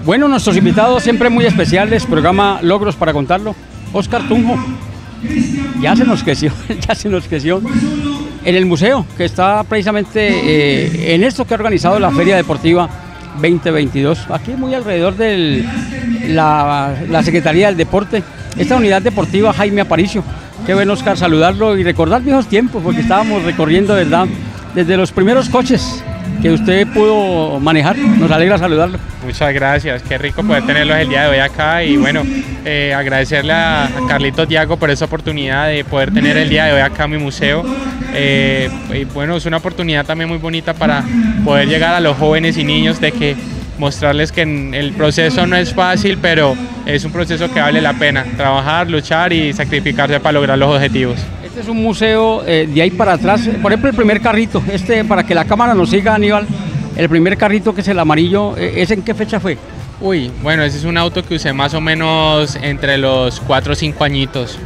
Bueno, nuestros invitados siempre muy especiales, programa Logros para contarlo. Óscar Tunjo, ya se nos creció, en el museo, que está precisamente en esto que ha organizado la Feria Deportiva 2022, aquí muy alrededor de la Secretaría del Deporte, esta unidad deportiva Jaime Aparicio. Qué bueno, Óscar, saludarlo y recordar viejos tiempos, porque estábamos recorriendo, ¿verdad?, desde los primeros coches que usted pudo manejar. Nos alegra saludarlo. Muchas gracias, qué rico poder tenerlos el día de hoy acá y bueno, agradecerle a Carlitos Diago por esa oportunidad de poder tener el día de hoy acá en mi museo. Y bueno, es una oportunidad también muy bonita para poder llegar a los jóvenes y niños, de que mostrarles que el proceso no es fácil, pero es un proceso que vale la pena trabajar, luchar y sacrificarse para lograr los objetivos. Este es un museo de ahí para atrás, por ejemplo el primer carrito, para que la cámara nos siga, Aníbal, el primer carrito, que es el amarillo, ¿ese en qué fecha fue? Uy, bueno, ese es un auto que usé más o menos entre los 4 o 5 añitos.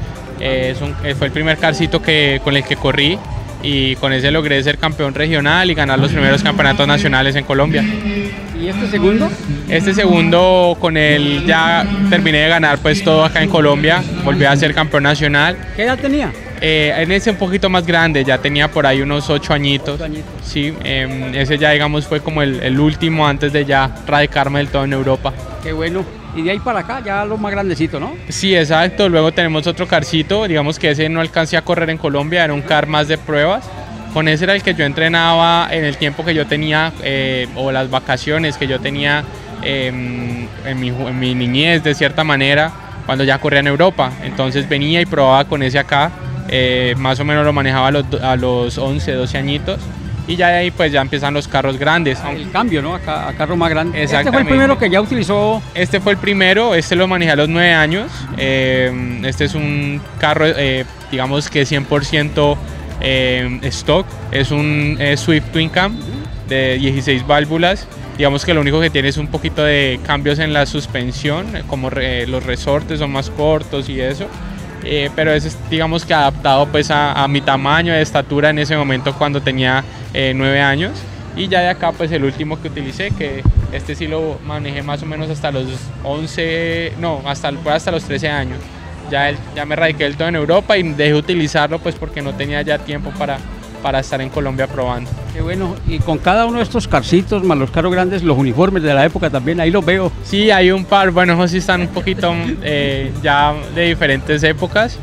Fue el primer carcito con el que corrí, y con ese logré ser campeón regional y ganar los primeros campeonatos nacionales en Colombia. ¿Y este segundo? Este segundo, con él ya terminé de ganar pues todo acá en Colombia, volví a ser campeón nacional. ¿Qué edad tenía? En ese un poquito más grande, ya tenía por ahí unos 8 añitos. Sí, ese ya digamos fue como el último antes de ya radicarme del todo en Europa. Qué bueno. Y de ahí para acá ya lo más grandecito, ¿no? Sí, exacto. Luego tenemos otro carcito, digamos que ese no alcancé a correr en Colombia, era un car más de pruebas. Con ese era el que yo entrenaba en el tiempo que yo tenía, o las vacaciones que yo tenía en mi niñez, de cierta manera, cuando ya corría en Europa. Entonces venía y probaba con ese acá, más o menos lo manejaba a los 11, 12 añitos. Y ya de ahí pues ya empiezan los carros grandes. El cambio, ¿no? A carro más grande. Exactamente. ¿Este fue el primero que ya utilizó? Este fue el primero, este lo manejé a los 9 años. Este es un carro, digamos que 100% stock. Es un Swift Twin Cam de 16 válvulas. Digamos que lo único que tiene es un poquito de cambios en la suspensión, como los resortes son más cortos y eso. Pero es, digamos que adaptado pues a mi tamaño de estatura en ese momento cuando tenía 9 años. Y ya de acá pues el último que utilicé, que este sí lo manejé más o menos hasta los 11, no, hasta los 13 años. Ya me radiqué del todo en Europa y dejé utilizarlo pues porque no tenía ya tiempo para estar en Colombia probando. Qué bueno, y con cada uno de estos carcitos, más los carros grandes, los uniformes de la época también, ahí los veo. Sí, hay un par, bueno, esos sí están un poquito ya de diferentes épocas,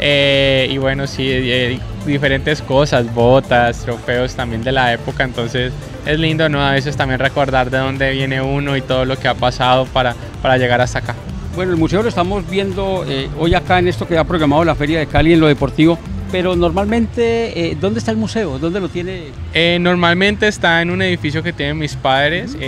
y bueno, sí, diferentes cosas, botas, trofeos también de la época, entonces es lindo, ¿no? A veces también recordar de dónde viene uno y todo lo que ha pasado para llegar hasta acá. Bueno, el museo lo estamos viendo hoy acá en esto que ha programado la Feria de Cali en lo deportivo. Pero normalmente, ¿dónde está el museo? ¿Dónde lo tiene? Normalmente está en un edificio que tienen mis padres.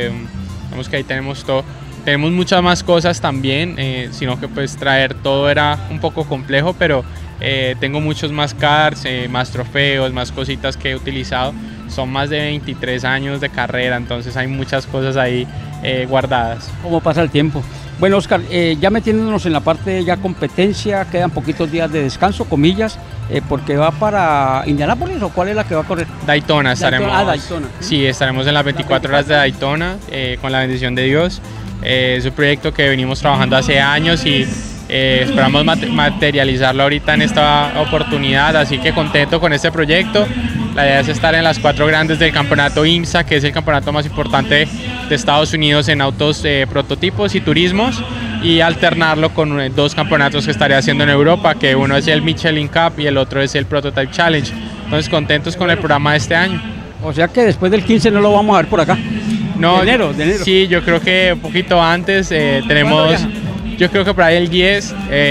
Vemos que ahí tenemos todo. Tenemos muchas más cosas también, sino que pues traer todo era un poco complejo, pero tengo muchos más cars, más trofeos, más cositas que he utilizado. Son más de 23 años de carrera, entonces hay muchas cosas ahí guardadas. ¿Cómo pasa el tiempo? Bueno, Óscar, ya metiéndonos en la parte ya competencia, quedan poquitos días de descanso, comillas, porque va para Indianápolis, ¿o cuál es la que va a correr? Daytona estaremos. Daytona. Sí, estaremos en las 24 horas de Daytona, con la bendición de Dios. Es un proyecto que venimos trabajando hace años y esperamos materializarlo ahorita en esta oportunidad, así que contento con este proyecto. La idea es estar en las 4 grandes del campeonato IMSA, que es el campeonato más importante de Estados Unidos en autos prototipos y turismos, y alternarlo con 2 campeonatos que estaré haciendo en Europa, que uno es el Michelin Cup y el otro es el Prototype Challenge. Entonces contentos con el programa de este año. O sea que después del 15 no lo vamos a ver por acá. No, de enero. Sí, yo creo que un poquito antes tenemos, yo creo que por ahí el 10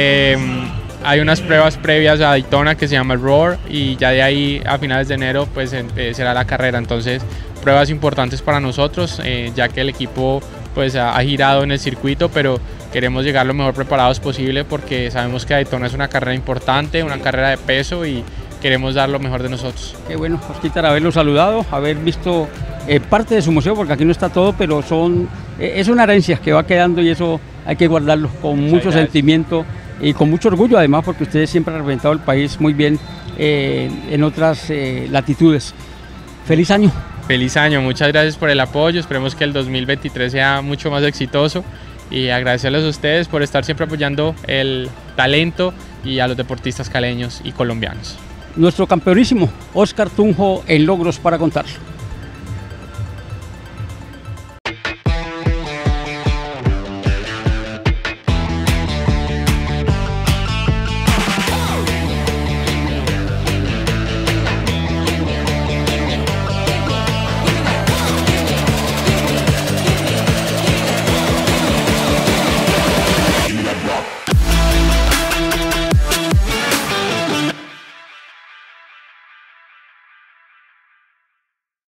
hay unas pruebas previas a Daytona que se llama el Roar, y ya de ahí a finales de enero pues será la carrera. Entonces pruebas importantes para nosotros, ya que el equipo pues ha girado en el circuito, pero queremos llegar lo mejor preparados posible porque sabemos que Daytona es una carrera importante, una carrera de peso, y queremos dar lo mejor de nosotros. Qué bueno, Osquitar, haberlo saludado, haber visto parte de su museo, porque aquí no está todo, pero es una herencia que va quedando, y eso hay que guardarlo con mucho sentimiento y con mucho orgullo, además, porque ustedes siempre han representado el país muy bien en otras latitudes. Feliz año. Feliz año, muchas gracias por el apoyo, esperemos que el 2023 sea mucho más exitoso y agradecerles a ustedes por estar siempre apoyando el talento y a los deportistas caleños y colombianos. Nuestro campeonísimo, Oscar Tunjo, en Logros para Contarlo.